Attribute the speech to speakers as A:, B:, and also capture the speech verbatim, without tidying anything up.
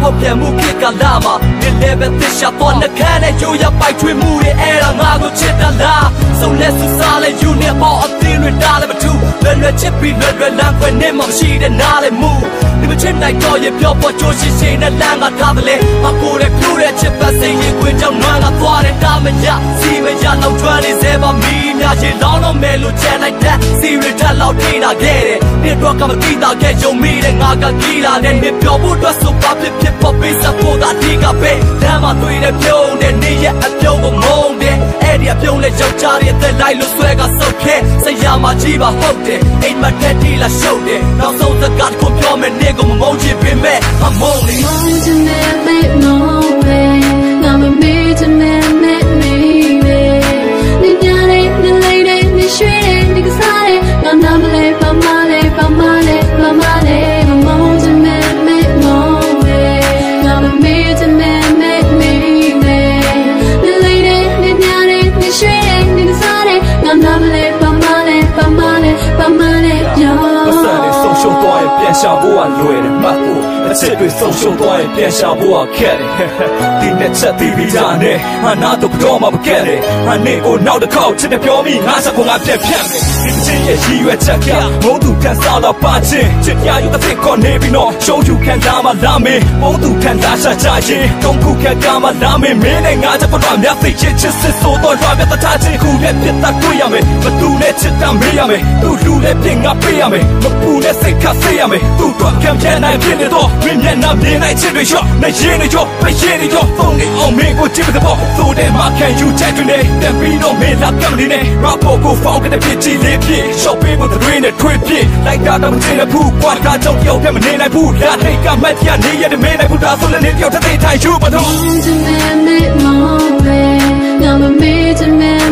A: ဖောက်ပြန်မှုခေတ်ကလာမှာဒီ level သစ်ရှာပေါ်နှခမ်းနဲ့ရိုးရပိုက်ထွေးမှုတွေအဲ့ဒါငါကိုချစ်တလားစုံလက်စုစားလဲယူနေပေါ်အသင်းတွေတားလည်းမထူလွယ်လွယ်ချစ်ပြီးလွယ်လွယ်လမ်းခွဲနေမှမရှိတဲ့နားလည်းမူဒီမချစ်နိုင်တော့ရပြောပေါ်ချိုးရှိရှိနဲ့လမ်းကထားတယ်လေမကိုတဲ့ပြိုးတဲ့ချစ်ပတ်စိန်ရင်ခွေကြောင့်နွမ်းကသွားတဲ့တာမရစီမရလောက်ထွန်းနေစေပါမီးများချင်လောင်းတော့မဲလို့ချန်လိုက်တဲ့စီရထက်လောက်ထိတာခဲ့တယ်နှစ်တော့ကမတိတာခဲ့ကြုံမိတဲ့ငါကကြီးလာတဲ့နှစ်ပြောဖို့အတွက်ဆိုပါဖြစ်ဖြစ်ပေါ်ပေးစဖို့သာဒီကပဲလမ်းမှာတွေ့တဲ့ပြုံးတဲ့နေရဲ့အပြုံးကိုမုန်းတဲ့အဲ့ဒီအပြုံးနဲ့ယောက်ျားရဲ့သက်လိုက်လို့ဆွဲကဆုတ်ခဲစရာမကြီးပါဟုတ်တယ်အိမ်မက်တက်တီလာရှုပ်တယ်နောက်ဆုံးစကားကိုပြောမယ်နေကိုမမုန်းချင်ပေမဲ့မမုန်းနေ想不完累的马步，这对松手多也变想不完看的，第二次第二站的，俺哪都不多嘛不干的，俺那个脑袋靠真的表面，俺啥不俺骗骗的，你们今夜一月这个，我都看上了八斤，这家有的这个那边喏，手就看咱们拉面，我都看咱啥家业，东苦看咱们拉面，没人俺这不乱面飞机，只是手段乱面的他真苦来别打对呀没，我都来吃当没呀没，都路来骗俺背呀没，我不来谁看谁呀没。都断看偏来偏的多，为面那面来吃对笑，那眼的叫白眼的叫，风的奥美国基本的包，走的马看有在对内，但比那没拉杠的呢，把包裹放给那别挤裂皮，小背包的对的推皮，来打他们真的不管他照掉他们内来不拉，那个买天你也得没来不打算了，你掉他得太久不同。